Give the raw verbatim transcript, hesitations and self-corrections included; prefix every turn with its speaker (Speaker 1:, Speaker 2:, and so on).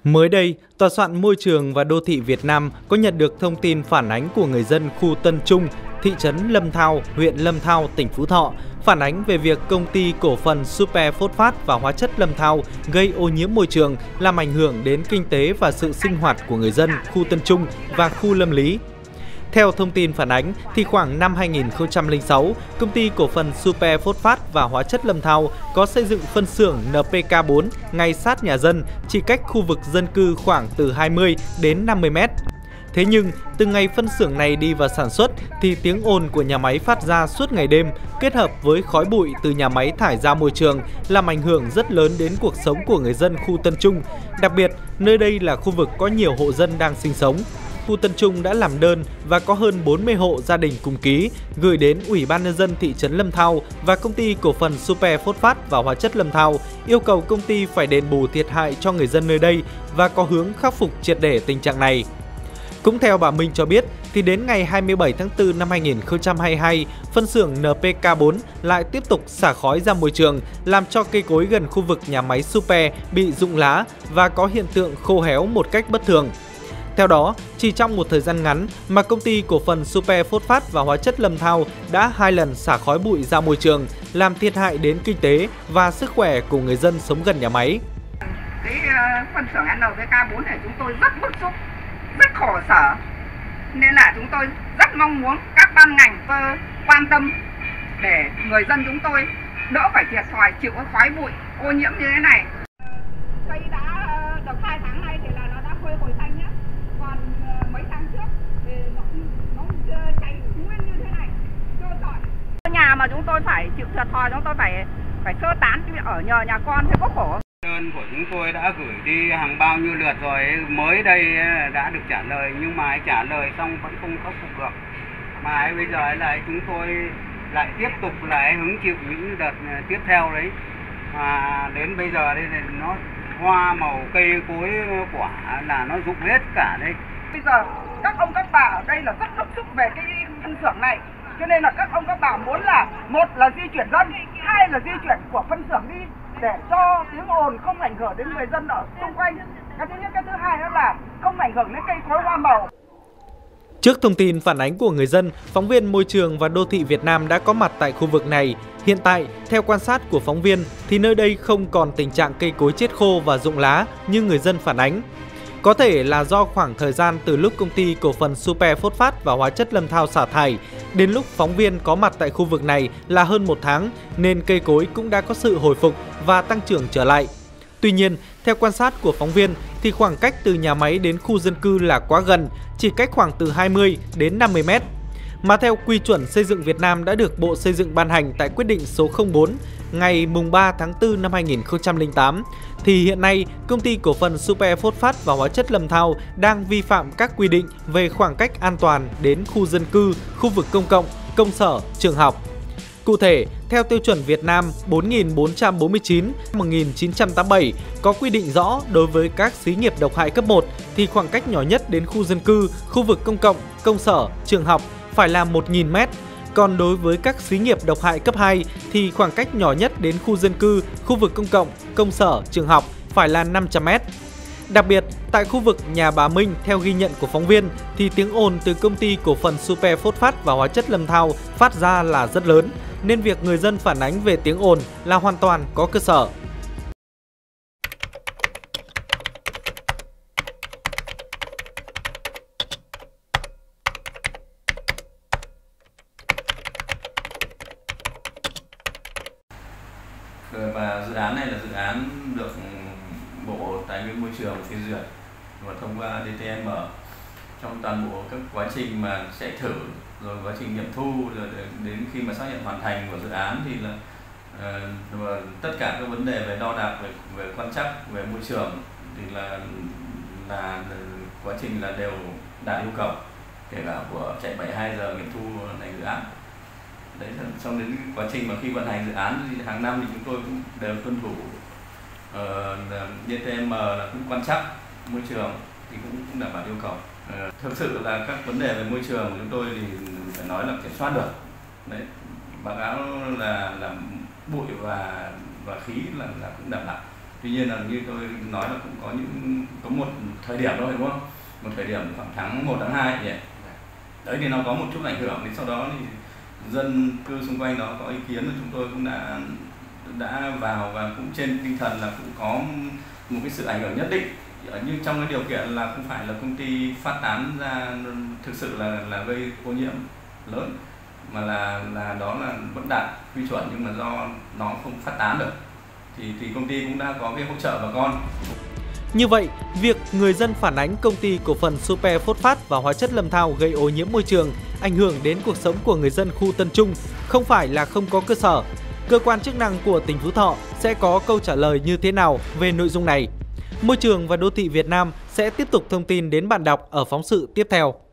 Speaker 1: Mới đây, Tòa soạn Môi trường và Đô thị Việt Nam có nhận được thông tin phản ánh của người dân khu Tân Trung, thị trấn Lâm Thao, huyện Lâm Thao, tỉnh Phú Thọ, phản ánh về việc công ty cổ phần Super Phosphate và hóa chất Lâm Thao gây ô nhiễm môi trường, làm ảnh hưởng đến kinh tế và sự sinh hoạt của người dân khu Tân Trung và khu Lâm Lý. Theo thông tin phản ánh, thì khoảng năm hai nghìn không trăm lẻ sáu, công ty cổ phần Super Phosphate và hóa chất Lâm Thao có xây dựng phân xưởng en pê ca bốn ngay sát nhà dân, chỉ cách khu vực dân cư khoảng từ hai mươi đến năm mươi mét. Thế nhưng, từ ngày phân xưởng này đi vào sản xuất thì tiếng ồn của nhà máy phát ra suốt ngày đêm, kết hợp với khói bụi từ nhà máy thải ra môi trường, làm ảnh hưởng rất lớn đến cuộc sống của người dân khu Tân Trung. Đặc biệt, nơi đây là khu vực có nhiều hộ dân đang sinh sống. Khu Tân Trung đã làm đơn và có hơn bốn mươi hộ gia đình cùng ký gửi đến Ủy ban nhân dân thị trấn Lâm Thao và công ty cổ phần Super Phosphate và hóa chất Lâm Thao, yêu cầu công ty phải đền bù thiệt hại cho người dân nơi đây và có hướng khắc phục triệt để tình trạng này. Cũng theo bà Minh cho biết, thì đến ngày hai mươi bảy tháng tư năm hai nghìn không trăm hai mươi hai, phân xưởng en pê ca bốn lại tiếp tục xả khói ra môi trường, làm cho cây cối gần khu vực nhà máy Super bị rụng lá và có hiện tượng khô héo một cách bất thường. Theo đó, chỉ trong một thời gian ngắn mà công ty cổ phần Super Phosphate và hóa chất Lâm Thao đã hai lần xả khói bụi ra môi trường, làm thiệt hại đến kinh tế và sức khỏe của người dân sống gần nhà máy.
Speaker 2: Cái uh, phân xưởng en pê ca bốn này chúng tôi rất bức xúc, rất khổ sở, nên là chúng tôi rất mong muốn các ban ngành quan tâm để người dân chúng tôi đỡ phải thiệt thòi chịu cái khói bụi ô nhiễm như thế này. Cây đã uh, được hai tháng nay thì là nó đã phơi hồi xanh nhé. Còn uh, mấy tháng trước thì nó, nó cháy nguyên như thế này, trơ trọi. Nhà mà chúng tôi phải chịu thiệt thòi, chúng tôi phải phải sơ tán ở nhờ nhà con thì có khổ.
Speaker 3: Đơn của chúng tôi đã gửi đi hàng bao nhiêu lượt rồi, mới đây đã được trả lời nhưng mà trả lời xong vẫn không khắc phục được. Mà bây giờ lại chúng tôi lại tiếp tục lại hứng chịu những đợt tiếp theo đấy. Mà đến bây giờ đây là nó hoa màu cây cối quả là nó rụng hết cả đây.
Speaker 2: Bây giờ các ông các bà ở đây là rất bức xúc về cái phân xưởng này, cho nên là các ông các bà muốn là một là di chuyển dân, hai là di chuyển của phân xưởng đi để cho tiếng ồn không ảnh hưởng đến người dân ở xung quanh. Cái thứ nhất, cái thứ hai đó là không ảnh hưởng đến cây cối hoa màu.
Speaker 1: Trước thông tin phản ánh của người dân, phóng viên Môi trường và Đô thị Việt Nam đã có mặt tại khu vực này. Hiện tại, theo quan sát của phóng viên, thì nơi đây không còn tình trạng cây cối chết khô và rụng lá như người dân phản ánh. Có thể là do khoảng thời gian từ lúc công ty cổ phần Super Phosphate và hóa chất Lâm Thao xả thải đến lúc phóng viên có mặt tại khu vực này là hơn một tháng, nên cây cối cũng đã có sự hồi phục và tăng trưởng trở lại. Tuy nhiên, theo quan sát của phóng viên thì khoảng cách từ nhà máy đến khu dân cư là quá gần, chỉ cách khoảng từ hai mươi đến năm mươi mét. Mà theo quy chuẩn xây dựng Việt Nam đã được Bộ Xây dựng ban hành tại quyết định số không bốn ngày mùng ba tháng tư năm hai nghìn không trăm lẻ tám, thì hiện nay công ty cổ phần Super Phosphate và hóa chất Lâm Thao đang vi phạm các quy định về khoảng cách an toàn đến khu dân cư, khu vực công cộng, công sở, trường học. Cụ thể, theo tiêu chuẩn Việt Nam bốn nghìn bốn trăm bốn mươi chín năm một nghìn chín trăm tám mươi bảy có quy định rõ đối với các xí nghiệp độc hại cấp một thì khoảng cách nhỏ nhất đến khu dân cư, khu vực công cộng, công sở, trường học phải là một nghìn mét. Còn đối với các xí nghiệp độc hại cấp hai thì khoảng cách nhỏ nhất đến khu dân cư, khu vực công cộng, công sở, trường học phải là năm trăm mét. Đặc biệt, tại khu vực nhà bà Minh, theo ghi nhận của phóng viên, thì tiếng ồn từ công ty cổ phần Super Phosphate và hóa chất Lâm Thao phát ra là rất lớn, nên việc người dân phản ánh về tiếng ồn là hoàn toàn có cơ sở.
Speaker 4: Và dự án này là dự án được Bộ Tài nguyên Môi trường phê duyệt và thông qua đê tê em. Trong toàn bộ các quá trình mà chạy thử, rồi quá trình nghiệm thu, rồi đến khi mà xác nhận hoàn thành của dự án thì là uh, tất cả các vấn đề về đo đạc, về, về quan trắc, về môi trường thì là là quá trình là đều đạt yêu cầu, kể cả của chạy bảy mươi hai giờ nghiệm thu thành dự án. Đấy, xong đến quá trình mà khi vận hành dự án thì hàng năm thì chúng tôi cũng đều tuân thủ uh, đê tê em là cũng quan trắc môi trường thì cũng, cũng đảm bảo yêu cầu. Uh, thực sự là các vấn đề về môi trường của chúng tôi thì phải nói là kiểm soát được. Đấy, báo cáo là là bụi và và khí là, là cũng đảm bảo. Tuy nhiên là như tôi nói là cũng có những có một thời điểm thôi đúng không? Một thời điểm khoảng tháng một, tháng hai nhỉ. Đấy thì nó có một chút ảnh hưởng, thì sau đó thì dân cư xung quanh đó có ý kiến và chúng tôi cũng đã đã vào và cũng trên tinh thần là cũng có một cái sự ảnh hưởng nhất định, nhưng trong cái điều kiện là không phải là công ty phát tán ra thực sự là là gây ô nhiễm lớn, mà là là đó là vẫn đạt quy chuẩn, nhưng mà do nó không phát tán được thì thì công ty cũng đã có cái hỗ trợ bà con.
Speaker 1: Như vậy, việc người dân phản ánh công ty cổ phần Super Phosphate và hóa chất Lâm Thao gây ô nhiễm môi trường, ảnh hưởng đến cuộc sống của người dân khu Tân Trung không phải là không có cơ sở. Cơ quan chức năng của tỉnh Phú Thọ sẽ có câu trả lời như thế nào về nội dung này? Môi trường và Đô thị Việt Nam sẽ tiếp tục thông tin đến bạn đọc ở phóng sự tiếp theo.